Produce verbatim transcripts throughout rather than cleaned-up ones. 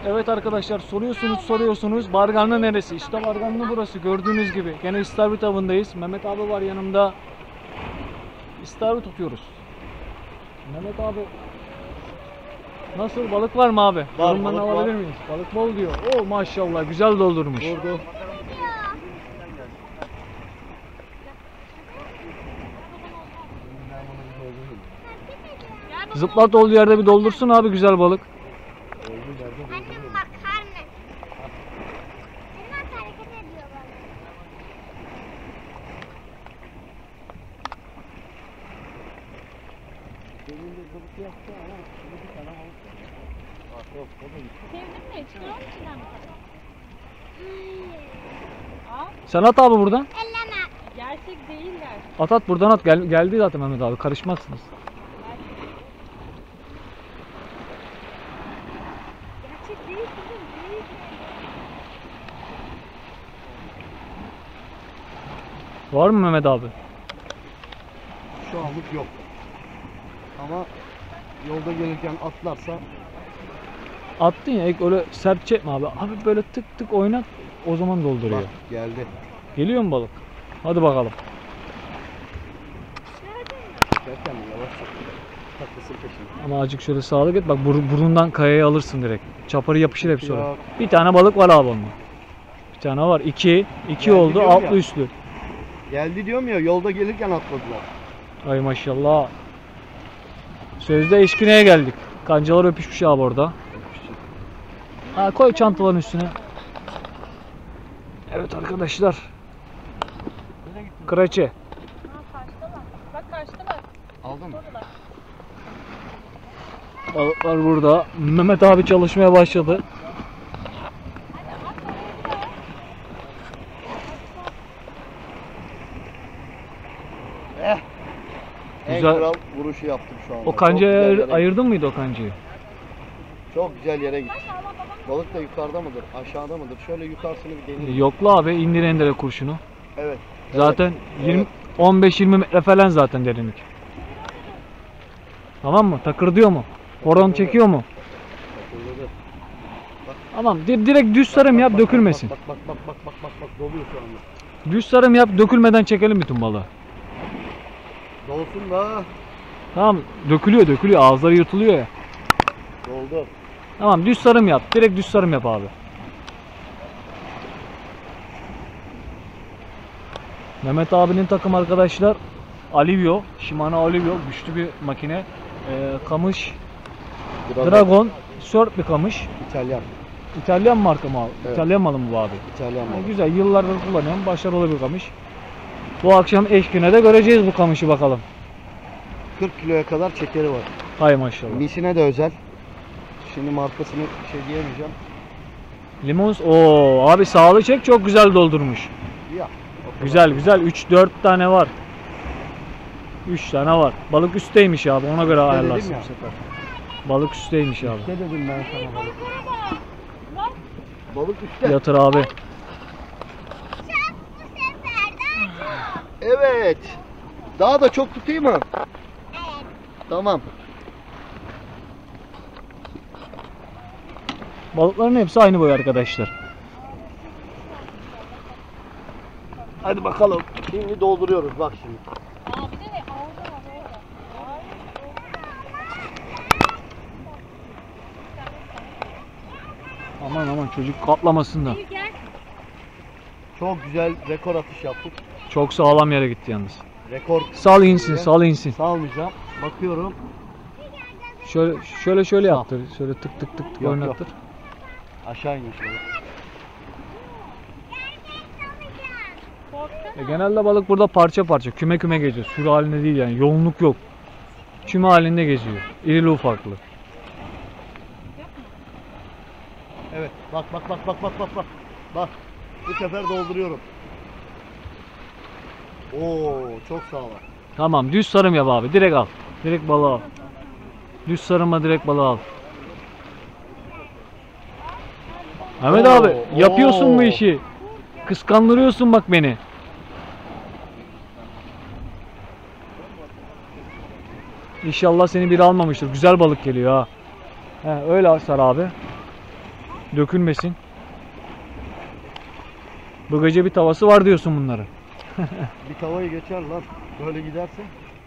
Evet arkadaşlar, soruyorsunuz soruyorsunuz. Barganlı neresi? İşte Barganlı burası, gördüğünüz gibi. Gene istavrit avındayız. Mehmet abi var yanımda. İstavrit tutuyoruz. Mehmet abi, nasıl, balık var mı abi? Var, Yorumlarını balık alabilir var. miyiz? Balık bol diyor. Oo maşallah, güzel doldurmuş. Vurdu. Zıplat olduğu yerde bir doldursun abi, güzel balık. Annem makarna. Elmas hareket ediyor bana. Sevdin mi? Çıkıyor mu içinden bu kadar? Al. Sen at abi buradan. Elleme. Gerçek değiller. At at buradan at. Gel, geldi zaten Mehmet abi, karışmazsınız. Gerçek değil kızım, değil. Var mı Mehmet abi? Şu anlık yok. Ama yolda gelirken atlarsa Attın ya, ilk öyle sert çekme abi. Abi böyle tık tık oynat, o zaman dolduruyor. bak geldi. Geliyor mu balık? Hadi bakalım. Derken yavaş taklasın peşine. Ama azıcık şöyle sağlık et. Bak bur- burundan kayaya alırsın direkt. Çaparı yapışır hep sonra. Yok. Bir tane balık var abi onun. Bir tane var. İki. İki Geldi oldu. diyorum Altlı ya. üstlü. Geldi diyorum ya, yolda gelirken atladılar. Ay maşallah. Sözde eşkineye geldik. Kancalar öpüşmüş abi orada. Ha, koy çantaların üstüne. Evet arkadaşlar. Kraçe. Ha karşıdalar. Bak karşıdalar. Aldın mı? Oradalar. Balıklar burada. Mehmet abi çalışmaya başladı. Eh. En Güzel. kral vuruşu yaptım şu anda. O Çok kancayı güzel ayır- yere- ayırdın mıydı o kancayı? Çok güzel yere gitti. Balık da yukarıda mıdır, aşağıda mıdır? Şöyle yukarısını bir deneyeyim. Yokla abi, indir endire kurşunu. Evet. Zaten Evet. yirmi on beş yirmi metre falan zaten derinlik. Tamam mı? Takır diyor mu? Horon çekiyor mu? Takıldı. Tamam. Di- direkt düz sarım yap, Bak, dökülmesin. Bak bak bak bak bak bak bak doluyor şu anda. Düz sarım yap, dökülmeden çekelim bütün balığı. Dolsun da. Tamam, dökülüyor dökülüyor, ağızları yırtılıyor ya. Doldu. Tamam, düz sarım yap. Direkt düz sarım yap abi. Mehmet abinin takım arkadaşlar Alivio, Shimano Alivio, güçlü bir makine. Ee, kamış Dragon. Dragon, Surf bir kamış. İtalyan. İtalyan marka mı abi? Evet. İtalyan malı mı bu abi? İtalyan Yani malı. güzel, yıllardır kullanıyorum. Başarılı bir kamış. Bu akşam eşkine de göreceğiz bu kamışı bakalım. kırk kiloya kadar çekeri var. Hay maşallah. Misine de özel. Şimdi markasını bir şey diyemeyeceğim. Limons, o abi sağlı çek, çok güzel doldurmuş. Ya. o kadar. Güzel güzel, üç dört tane var. üç tane var. Balık üstteymiş abi, ona göre dedim ayarlarsın ya. bu sefer. Balık üstteymiş abi. Ne dedim ben sana balık? Balık üstte. Yatır abi. Çok bu sefer daha çok. Evet. Daha da çok tutayım mı? Evet. Tamam. Balıkların hepsi aynı boy arkadaşlar. Hadi bakalım. Şimdi dolduruyoruz bak şimdi. Aa bir de ne? Orada var orada. Ay. Aman aman, çocuk katlamasın da. Bir gel. Çok güzel rekor atış yaptık. Çok sağlam yere gitti yalnız. Rekor Sal insin, sal insin. salmayacağım. Bakıyorum. Şöyle şöyle şöyle yaptır. Şöyle tık tık tık tık Yok, oynattır. Aşağı iniyor şöyle. Korktun E, mu? genelde balık burada parça parça, küme küme geziyor. Sürü halinde değil yani. Yoğunluk yok. Küme halinde geziyor. İrili ufaklı. Evet. Bak bak bak bak bak bak bak. Bak. Bu sefer dolduruyorum. Oo, çok sağlam. Tamam, düz sarım yap abi. Direkt al. Direkt balığı al. Düz sarıma direkt balığı al. Mehmet Oo, abi, yapıyorsun bu oo. işi. Kıskandırıyorsun bak beni. İnşallah seni biri almamıştır. Güzel balık geliyor ha. He, öyle sar abi. Dökülmesin. Bagaja bir tavası var diyorsun bunların. Bir tavayı geçer lan. Böyle giderse.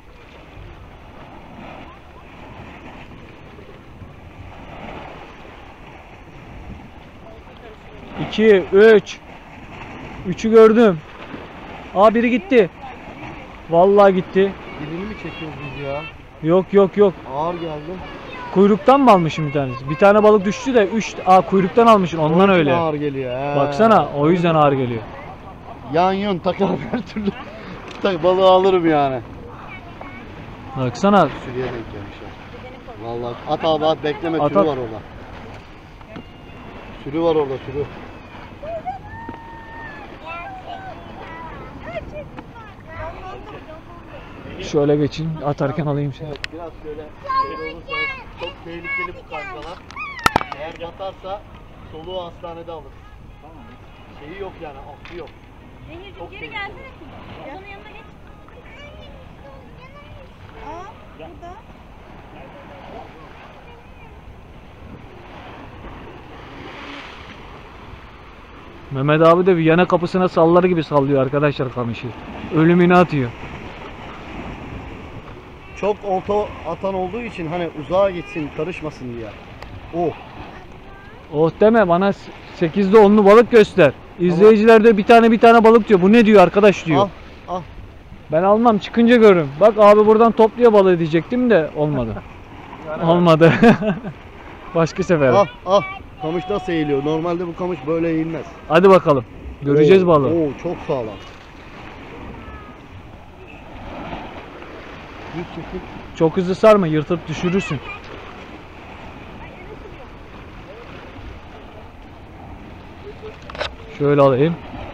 iki, üç. üçü gördüm. Aa biri gitti. Vallahi gitti. Dilini mi çekiyoruz biz ya? Yok yok yok. Ağır geldi. Kuyruktan mı almışım bir tanesi? Bir tane balık düştü de üç. Aa kuyruktan almışsın ondan Onun için öyle. ağır geliyor. He. Baksana o yüzden ağır geliyor. Yan yön takar her türlü. Tak balığı alırım yani. Baksana. Sürüye denk gelmişler. Vallahi at abi at bekleme At, sürü at. var orada. Sürü var orada sürü. Şöyle geçeyim atarken alayım seni. Evet biraz şöyle şey olursa çok tehlikeli bu kankalar. Eğer yatarsa soluğu hastanede alır. Tamam. Şeyi yok yani affı yok. Nehir'cim geri gelsene. Ozan'ın yanına geç. Aa burada. Mehmet abi de Viyana kapısına sallar gibi sallıyor arkadaşlar kamışı. Ölümünü atıyor. Çok olta atan olduğu için hani uzağa gitsin karışmasın diye. Oh. Oh deme bana sekizde onlu balık göster. İzleyiciler de bir tane bir tane balık diyor. Bu ne diyor arkadaş diyor. Al al. Ben almam çıkınca görürüm. Bak abi buradan topluyor balığı diyecektim de olmadı. Olmadı. Başka sefer. Al al. Kamış nasıl eğiliyor? Normalde bu kamış böyle eğilmez. Hadi bakalım. Göreceğiz Oo, balığı. Oo çok sağlam. Düz çekik. Çok hızlı sarma yırtıp düşürürsün. Şöyle alayım.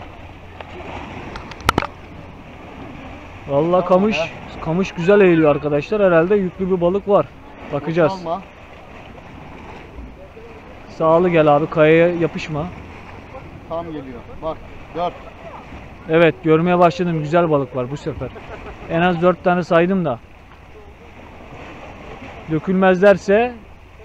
Vallahi kamış kamış güzel eğiliyor arkadaşlar. Herhalde yüklü bir balık var. Bakacağız. Boşalma. Sağlı gel abi kayaya yapışma. Tam geliyor. Bak dört. Evet görmeye başladım. Güzel balık var bu sefer. En az dört tane saydım da. Dökülmezlerse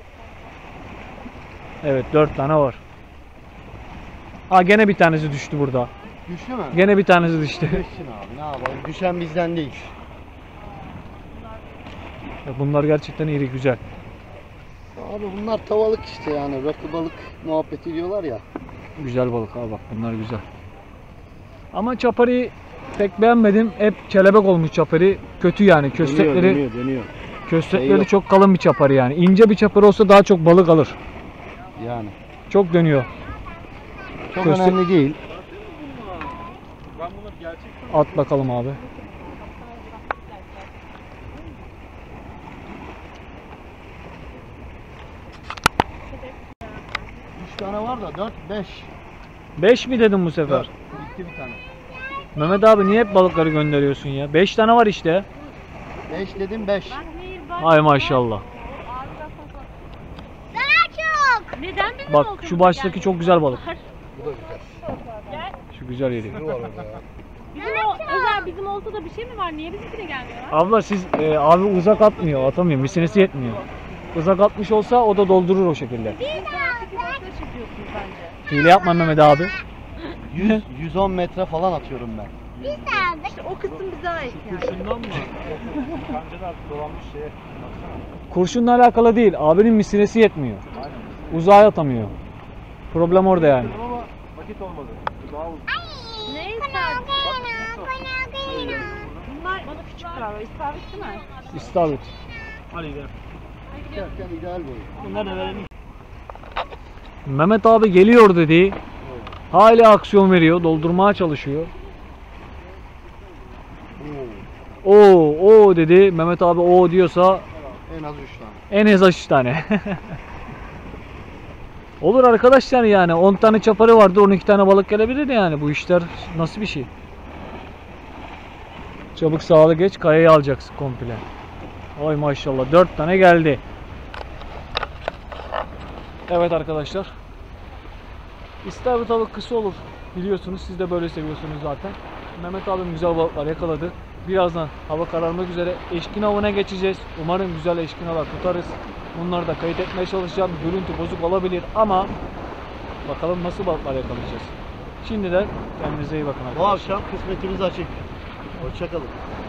evet dört tane var. Aa gene bir tanesi düştü burada. Düştü mü? Gene bir tanesi düştü. Düşsün abi ne yapalım. Düşen bizden değil. Bunlar gerçekten iri güzel. Abi bunlar tavalık işte yani. Rakı balık muhabbeti diyorlar ya. Güzel balık abi bak bunlar güzel. Ama çapari pek beğenmedim. Hep kelebek olmuş çapari. Kötü yani. Köstekleri Dönüyor dönüyor dönüyor. köstekleri Şey yok. çok kalın bir çapari yani. İnce bir çapari olsa daha çok balık alır. Yani. Çok dönüyor. Çok Köstek- önemli değil. At bakalım abi. Üç tane var da dört beş. beş mi dedim bu sefer? Dört. Bitti bir tane. Mehmet abi niye hep balıkları gönderiyorsun ya? beş tane var işte. Beş dedim beş. Bak Nehir bak. Ay maşallah. Daha çok. Neden bizim Bak oltamıza şu baştaki gelmiyor? çok güzel balık. Bu da güzel. Gel. Şu güzel yeri. Sürü var orada ya. Bizim o özel bizim oltada bir şey mi var? Niye bizimkine gelmiyor? Abla siz e, abi uzak atmıyor, atamıyor. Misinesi yetmiyor. Uzak atmış olsa o da doldurur o şekilde. Bir taraftaki balıkları çekiyorsunuz bence. Hile yapma Mehmet abi. yüz yüz on metre falan atıyorum ben. Biz de aldık. İşte o kısım bize ait yani. Kurşundan mı? Kancalar dolanmış şeye. Kurşunla alakalı değil. Abinin misinesi yetmiyor. Uzağa atamıyor. Problem orada yani. Ama vakit olmadı. Daha uzun. Neyse. Bunlar bana küçük galiba. İstavrit değil mi? İstavrit. Hadi gidelim. Gerçekten ideal boyu. Bunları da verelim. Mehmet abi geliyor dedi. Hala aksiyon veriyor. Doldurmaya çalışıyor. Oo. Oo, o dedi. Mehmet abi o diyorsa En az üç tane. en az üç tane. Olur arkadaşlar yani on tane çaparı vardı on iki tane balık gelebilir yani bu işler nasıl bir şey? Çabuk sağlı geç kayayı alacaksın komple. Oy maşallah dört tane geldi. Evet arkadaşlar. İstavrit balık kısa olur biliyorsunuz siz de böyle seviyorsunuz zaten. Mehmet abim güzel balıklar yakaladı. Birazdan hava kararmak üzere eşkin avına geçeceğiz. Umarım güzel eşkin avlar tutarız. Bunları da kayıt etmeye çalışacağım. Görüntü bozuk olabilir ama Bakalım nasıl balıklar yakalayacağız. Şimdiden kendinize iyi bakın Bu arkadaşlar. akşam kısmetimiz açık. Hoşçakalın.